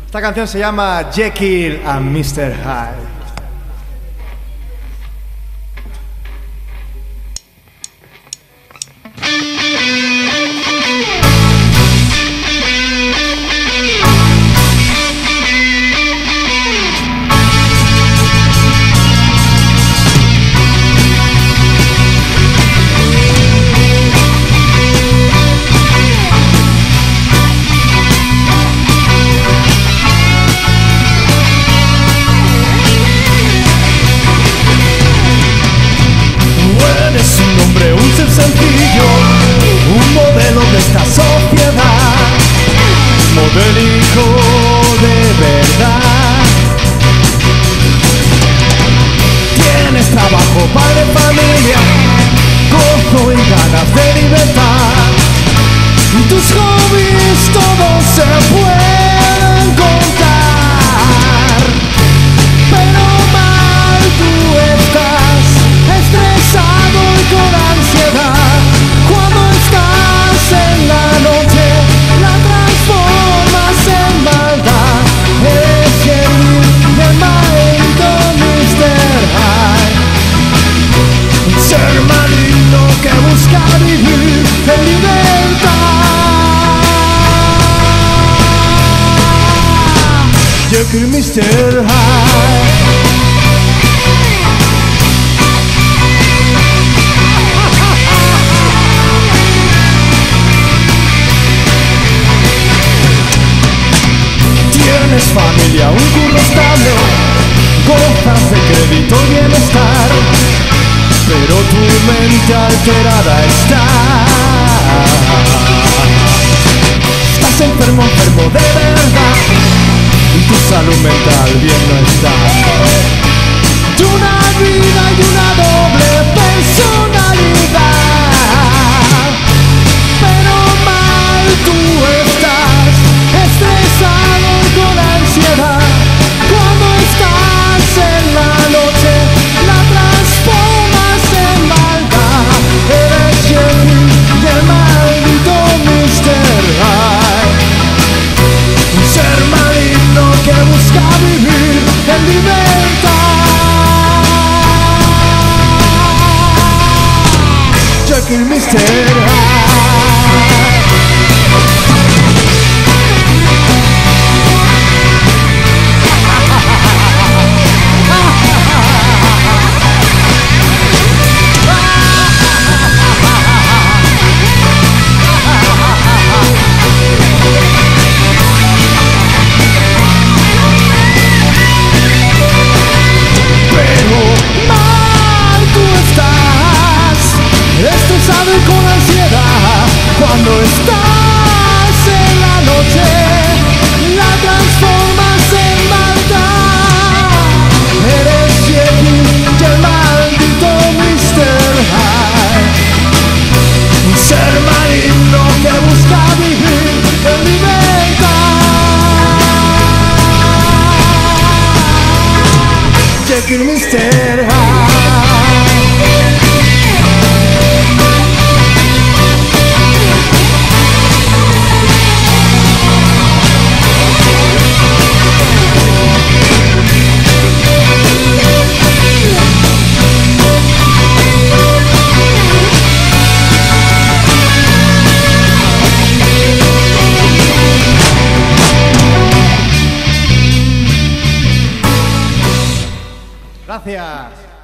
Esta canción se llama Jekyll and Mr. Hyde. Modélico de verdad. Tienes trabajo, padre, familia, gozo y ganas de libertad. Y tus hobbies todos se pueden contar. Pero mal tú estás, estresado y con ansiedad. Cuando estás en la noche, la transformas en maldad. Eres Jekyll y el maldito Mr. Hyde. Un ser maligno que busca vivir en libertad. Jekyll, Mr. Hyde. Tienes familia, un curro estable, gozas de crédito y bienestar, pero tu mente alterada está. Estás enfermo, enfermo de verdad, y tu salud mental bien no está. De una vida y una doble personalidad, pero mal tú estás, estresado y con ansiedad. Cuando estás en la noche, la transformas en maldad. Eres Jekyll y el maldito Mr. Hyde. Un ser maligno que busca vivir en libertad. Jekyll, Mr. Hyde. Estresado y con ansiedad. Cuando estás en la noche, la transformas en maldad. Eres Jekyll y el maldito Mr. Hyde. Un ser maligno que busca vivir en libertad. Jekyll, Mr. Hyde. Gracias.